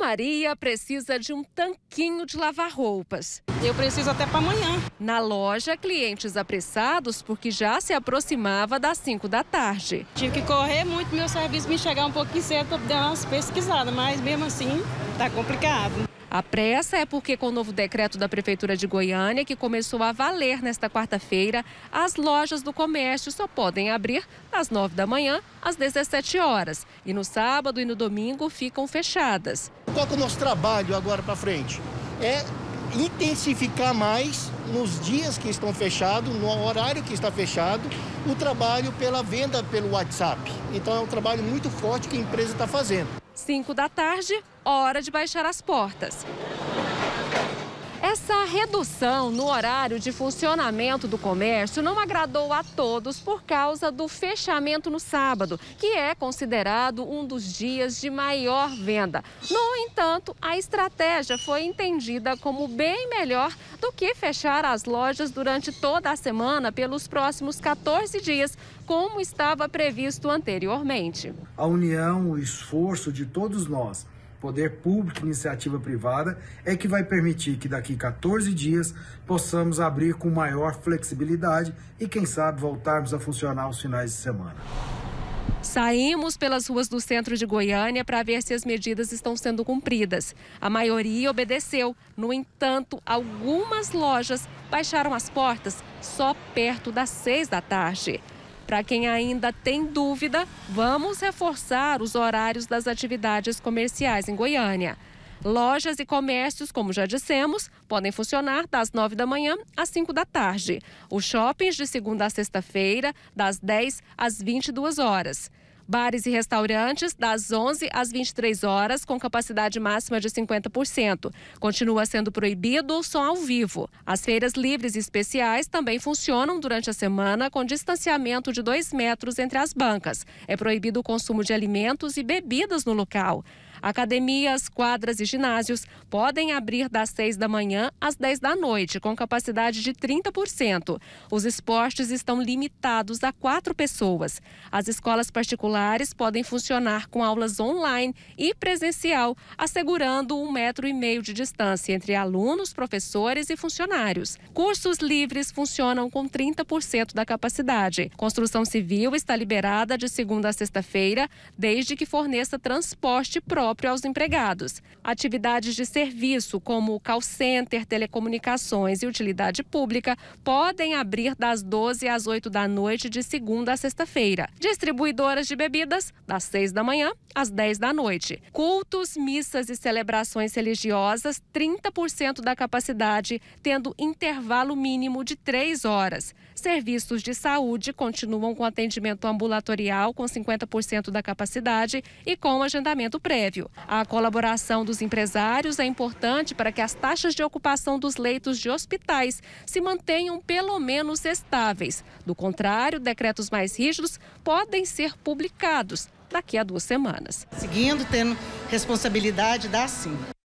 Maria precisa de um tanquinho de lavar roupas. Eu preciso até para amanhã. Na loja, clientes apressados porque já se aproximava das 5 da tarde. Tive que correr muito meu serviço, me chegar um pouquinho cedo para dar umas pesquisadas, mas mesmo assim tá complicado. A pressa é porque, com o novo decreto da Prefeitura de Goiânia, que começou a valer nesta quarta-feira, as lojas do comércio só podem abrir das 9 da manhã às 17 horas. E no sábado e no domingo ficam fechadas. Qual que é o nosso trabalho agora para frente? É intensificar mais nos dias que estão fechados, no horário que está fechado, o trabalho pela venda pelo WhatsApp. Então é um trabalho muito forte que a empresa está fazendo. 5 da tarde, hora de baixar as portas. Essa redução no horário de funcionamento do comércio não agradou a todos por causa do fechamento no sábado, que é considerado um dos dias de maior venda. No entanto, a estratégia foi entendida como bem melhor do que fechar as lojas durante toda a semana pelos próximos 14 dias, como estava previsto anteriormente. A união, o esforço de todos nós, poder público e iniciativa privada, é que vai permitir que daqui 14 dias possamos abrir com maior flexibilidade e, quem sabe, voltarmos a funcionar aos finais de semana. Saímos pelas ruas do centro de Goiânia para ver se as medidas estão sendo cumpridas. A maioria obedeceu. No entanto, algumas lojas baixaram as portas só perto das 6 da tarde. Para quem ainda tem dúvida, vamos reforçar os horários das atividades comerciais em Goiânia. Lojas e comércios, como já dissemos, podem funcionar das 9 da manhã às 5 da tarde. Os shoppings de segunda a sexta-feira, das 10 às 22 horas. Bares e restaurantes, das 11 às 23 horas, com capacidade máxima de 50%. Continua sendo proibido o som ao vivo. As feiras livres e especiais também funcionam durante a semana com distanciamento de 2 metros entre as bancas. É proibido o consumo de alimentos e bebidas no local. Academias, quadras e ginásios podem abrir das 6 da manhã às 10 da noite, com capacidade de 30%. Os esportes estão limitados a 4 pessoas. As escolas particulares podem funcionar com aulas online e presencial, assegurando 1,5 metro de distância entre alunos, professores e funcionários. Cursos livres funcionam com 30% da capacidade. Construção civil está liberada de segunda a sexta-feira, desde que forneça transporte próprio aos empregados. Atividades de serviço, como call center, telecomunicações e utilidade pública, podem abrir das 12 às 8 da noite de segunda a sexta-feira. Distribuidoras de bebidas, das 6 da manhã às 10 da noite. Cultos, missas e celebrações religiosas, 30% da capacidade, tendo intervalo mínimo de 3 horas. Serviços de saúde continuam com atendimento ambulatorial com 50% da capacidade e com agendamento prévio. A colaboração dos empresários é importante para que as taxas de ocupação dos leitos de hospitais se mantenham pelo menos estáveis. Do contrário, decretos mais rígidos podem ser publicados daqui a 2 semanas. Seguindo, tendo responsabilidade, dá sim.